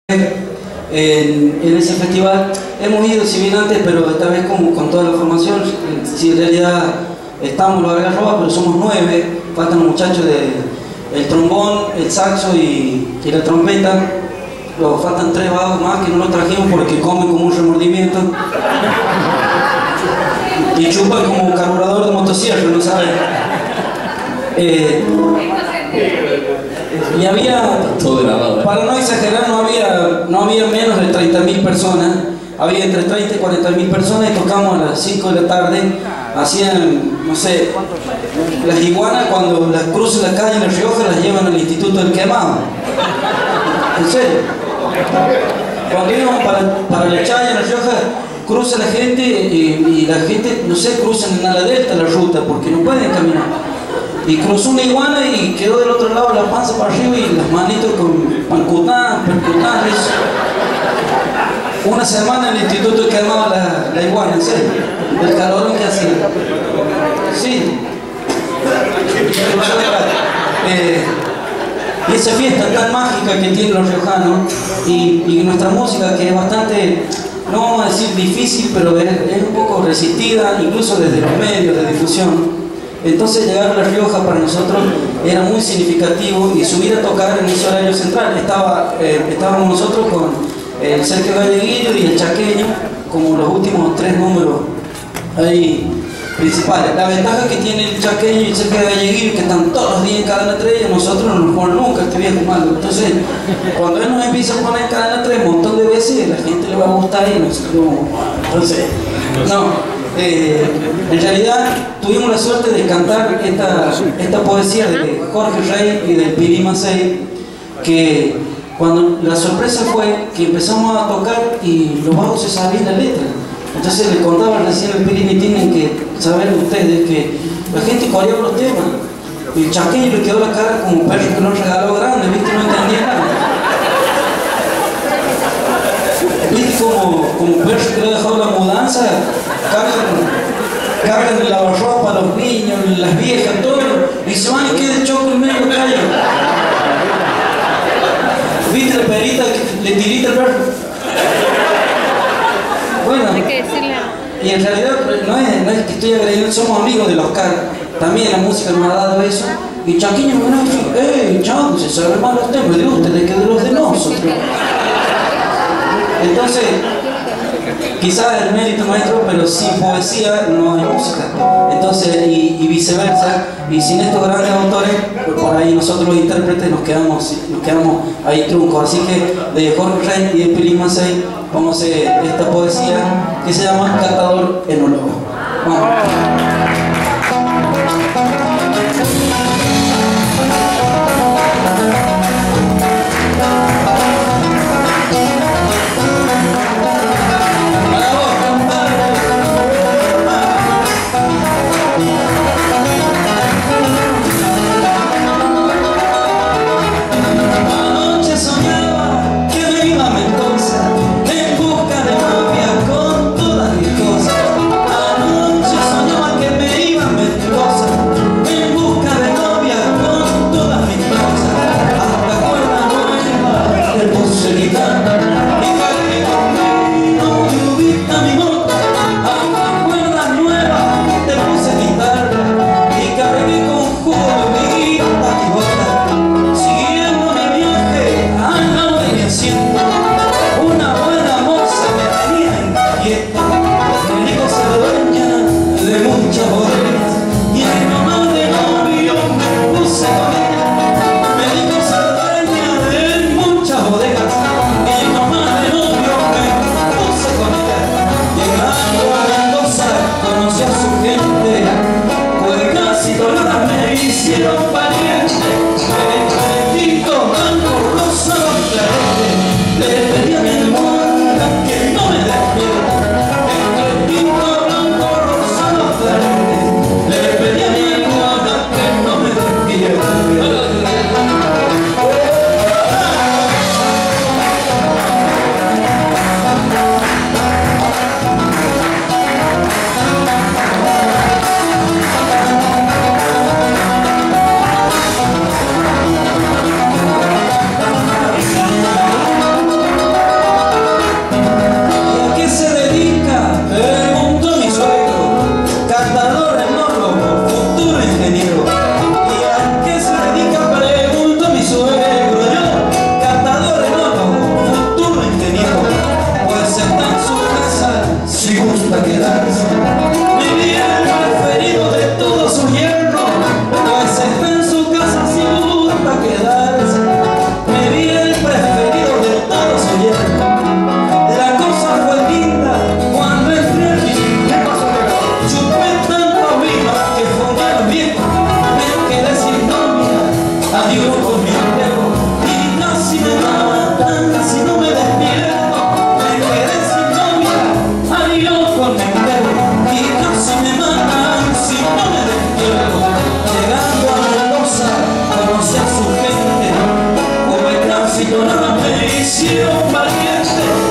en ese festival. Hemos ido, si bien antes, pero esta vez con toda la formación. Si en realidad estamos los Algarroba, pero somos 9, faltan los muchachos del trombón, el saxo y la trompeta. Luego faltan 3 vagos más que no los trajimos porque comen como un remordimiento y chupan como un carburador de motosierra, ¿no saben? Y había, para no exagerar, no había menos de 30.000 personas. Había entre 30 y 40.000 personas y tocamos a las 5 de la tarde. Hacían, no sé, las iguanas cuando las cruzan la calle en La Rioja las llevan al Instituto del Quemado. ¿En serio? Cuando íbamos para la Chaya en La Rioja, cruza la gente y la gente, no sé, cruzan en ala delta la ruta porque no pueden caminar. Y cruzó una iguana y quedó del otro lado la panza para arriba y las manitos con percutando. Una semana en el instituto quemaba la iguana, en serio, el calorón que hacía. Sí. Y esa fiesta tan mágica que tienen los riojanos y nuestra música, que es bastante, no vamos a decir difícil, pero es un poco resistida, incluso desde los medios de difusión. Entonces llegar a La Rioja para nosotros era muy significativo y subir a tocar en ese horario central. Estábamos nosotros con el Sergio Galleguillo y el Chaqueño como los últimos 3 números ahí principales. La ventaja que tiene el Chaqueño y el Sergio Galleguillo, que están todos los días en Cadena 3, y nosotros no nos ponen nunca este viejo malo. Entonces, cuando él nos empieza a poner en Cadena 3 un montón de veces, la gente le va a gustar y nosotros, entonces, no. En realidad tuvimos la suerte de cantar esta poesía de Jorge Rey y del Piri Macei, que cuando la sorpresa fue que empezamos a tocar y los bajos se sabían la letra. Entonces le contaba recién al Piri, me tienen que saber ustedes que la gente coreaba los temas y el Chaqueño le quedó la cara como un perro que nos regaló grande, ¿viste? No entendía nada. ¿Viste? Como un perro que le ha dejado la mudanza, cargan el lavarropa a los niños, las viejas, todo, y se van y queda el choco en medio calle. ¿Viste la perita que le tirita el perro? Bueno, y en realidad no es que estoy agrediendo, somos amigos del Oscar, también la música nos ha dado eso. Y Chaqueño me dijo, chao, se saben más los temas de ustedes que de los de nosotros. Entonces, quizás el mérito nuestro, pero sin poesía no hay música. Entonces, y viceversa, y sin estos grandes autores, por ahí nosotros los intérpretes nos quedamos ahí truncos. Así que de Jorge Rey y de Piri Macei vamos a hacer esta poesía que se llama Catador Enólogo. Vamos. Anoche soñaba gusta quedarse. Mi bien preferido de todos sus yernos, pues está en su casa si gusta quedarse. Mi bien preferido de todos sus yernos. La cosa fue linda cuando entré aquí. Chupé tanta vino que fundí a los viejos. Me quedé sin novia, adiós con mi viejo. Y casi me matan si no me despierto. Me quedé sin novia, adiós con mi viejo. Y casi me matan si no me despierto. Llegando a Mendoza, conocí a su gente. Como el tránsito nada me hicieron valiente.